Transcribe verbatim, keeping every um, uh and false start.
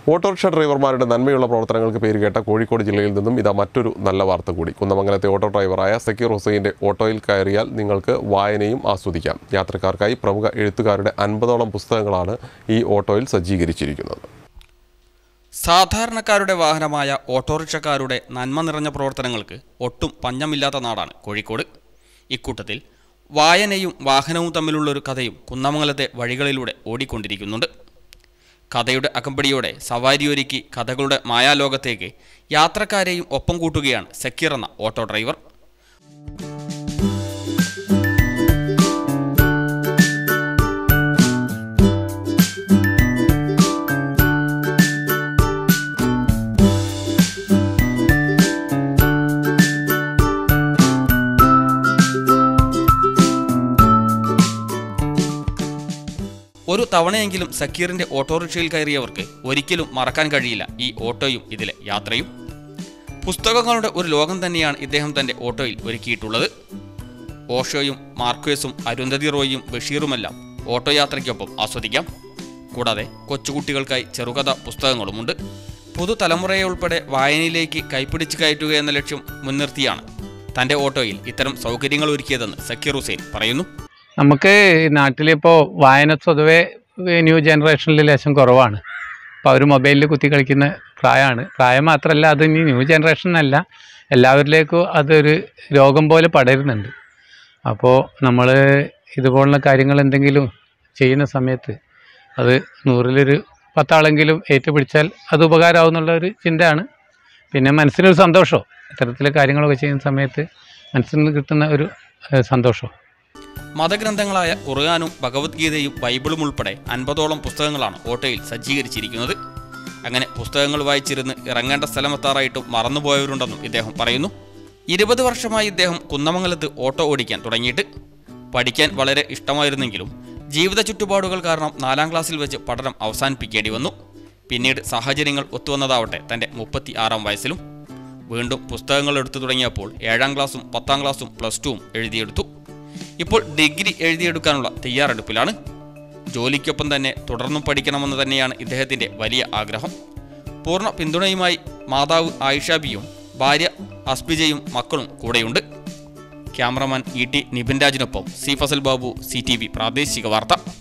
Autorickshaw ഡ്രൈവർമാരുടെ നന്മയുള്ള പ്രവർത്തനങ്ങൾക്ക് പേരുകേട്ട കോഴിക്കോട് ജില്ലയിൽ നിന്നും ഇതാ മറ്റൊരു നല്ല വാർത്ത കൂടി. കുന്നമംഗലത്തെ ഓട്ടോ ഡ്രൈവറായ സക്കീർ ഹുസൈൻ്റെ ഓട്ടോയിൽ കയറിയാൽ നിങ്ങൾക്ക് വായനയും ആസ്വദിക്കാം. യാത്രക്കാർക്കായി പ്രമുഖ എഴുത്തുകാരുടെ അൻപതോളം പുസ്തകങ്ങളാണ് ഈ ഓട്ടോയിൽ സജ്ജീകരിച്ചിരിക്കുന്നത്. സാധാരണക്കാരുടെ വാഹനമായ ഓട്ടോറിക്ഷക്കാരുടെ നന്മ നിറഞ്ഞ പ്രവർത്തനങ്ങൾക്ക് ഒട്ടും പഞ്ഞമില്ലാത്ത നാടാണ് കോഴിക്കോട്. ഇക്കൂട്ടത്തിൽ വായനയും വാഹനവും തമ്മിലുള്ളൊരു കഥയും കുന്നമംഗലത്തെ വഴികളിലൂടെ ഓടിക്കൊണ്ടിരിക്കുന്നുണ്ട്. കഥയുടെ അകമ്പടിയോടെ സവാരിയൊരുക്കി കഥകളുടെ മായാലോകത്തേക്ക് യാത്രക്കാരെയും ഒപ്പം കൂട്ടുകയാണ് സക്കീർ എന്ന ഓട്ടോ ഡ്രൈവർ. ഒരു തവണയെങ്കിലും സക്കീറിൻ്റെ ഓട്ടോറിക്ഷയിൽ കയറിയവർക്ക് ഒരിക്കലും മറക്കാൻ കഴിയില്ല ഈ ഓട്ടോയും ഇതിലെ യാത്രയും. പുസ്തകങ്ങളുടെ ഒരു ലോകം തന്നെയാണ് ഇദ്ദേഹം തൻ്റെ ഓട്ടോയിൽ ഒരുക്കിയിട്ടുള്ളത്. ഓഷോയും മാർക്വേസും അരുന്ധതി റോയും ബഷീറുമെല്ലാം ഓട്ടോ യാത്രയ്ക്കൊപ്പം ആസ്വദിക്കാം. കൂടാതെ കൊച്ചുകുട്ടികൾക്കായി ചെറുകഥ പുസ്തകങ്ങളുമുണ്ട്. പുതുതലമുറയെ ഉൾപ്പെടെ വായനയിലേക്ക് കൈപ്പിടിച്ച് കയറ്റുക എന്ന ലക്ഷ്യം മുൻനിർത്തിയാണ് തൻ്റെ ഓട്ടോയിൽ ഇത്തരം സൗകര്യങ്ങൾ ഒരുക്കിയതെന്ന് സക്കീർ ഹുസൈൻ പറയുന്നു. നമുക്ക് നാട്ടിലിപ്പോൾ വായന സ്വതവേ ന്യൂ ജനറേഷനിൽ ലേശം കുറവാണ്. അപ്പോൾ അവർ മൊബൈലിൽ കുത്തി കളിക്കുന്ന പ്രായമാണ്. പ്രായം മാത്രമല്ല, അത് ഇനി ന്യൂ ജനറേഷനല്ല, എല്ലാവരിലേക്കും അതൊരു രോഗം പോലെ പടരുന്നുണ്ട്. അപ്പോൾ നമ്മൾ ഇതുപോലുള്ള കാര്യങ്ങൾ എന്തെങ്കിലും ചെയ്യുന്ന സമയത്ത് അത് നൂറിലൊരു പത്താളെങ്കിലും ഏറ്റുപിടിച്ചാൽ അത് ഉപകാരമാവുന്നുള്ളൊരു ചിന്തയാണ്. പിന്നെ മനസ്സിനൊരു സന്തോഷം, ഇത്തരത്തിലെ കാര്യങ്ങളൊക്കെ ചെയ്യുന്ന സമയത്ത് മനസ്സിന് കിട്ടുന്ന ഒരു സന്തോഷം. മതഗ്രന്ഥങ്ങളായ ഖുർആനും ഭഗവത്ഗീതയും ബൈബിളും ഉൾപ്പെടെ അൻപതോളം പുസ്തകങ്ങളാണ് ഓട്ടോയിൽ സജ്ജീകരിച്ചിരിക്കുന്നത്. അങ്ങനെ പുസ്തകങ്ങൾ വായിച്ചിരുന്ന് ഇറങ്ങേണ്ട സ്ഥലമെത്താറായിട്ടും മറന്നുപോയവരുണ്ടെന്നും ഇദ്ദേഹം പറയുന്നു. ഇരുപത് വർഷമായി ഇദ്ദേഹം കുന്നമംഗലത്ത് ഓട്ടോ ഓടിക്കാൻ തുടങ്ങിയിട്ട്. പഠിക്കാൻ വളരെ ഇഷ്ടമായിരുന്നെങ്കിലും ജീവിത ചുറ്റുപാടുകൾ കാരണം നാലാം ക്ലാസ്സിൽ വെച്ച് പഠനം അവസാനിപ്പിക്കേണ്ടി വന്നു. പിന്നീട് സാഹചര്യങ്ങൾ ഒത്തുവന്നതാവട്ടെ തൻ്റെ മുപ്പത്തി ആറാം വയസ്സിലും. വീണ്ടും പുസ്തകങ്ങൾ എടുത്തു തുടങ്ങിയപ്പോൾ ഏഴാം ക്ലാസ്സും പത്താം ക്ലാസ്സും പ്ലസ് ടുവും എഴുതിയെടുത്തു. ഇപ്പോൾ ഡിഗ്രി എഴുതിയെടുക്കാനുള്ള തയ്യാറെടുപ്പിലാണ്. ജോലിക്കൊപ്പം തന്നെ തുടർന്നും പഠിക്കണമെന്ന് തന്നെയാണ് ഇദ്ദേഹത്തിൻ്റെ വലിയ ആഗ്രഹം. പൂർണ്ണ പിന്തുണയുമായി മാതാവ് ആയിഷാബിയും ഭാര്യ അസ്ബിജയും മക്കളും കൂടെയുണ്ട്. ക്യാമറമാൻ ഇ ടി നിബിൻ രാജിനൊപ്പം C Fasal Babu, C T V പ്രാദേശിക വാർത്ത.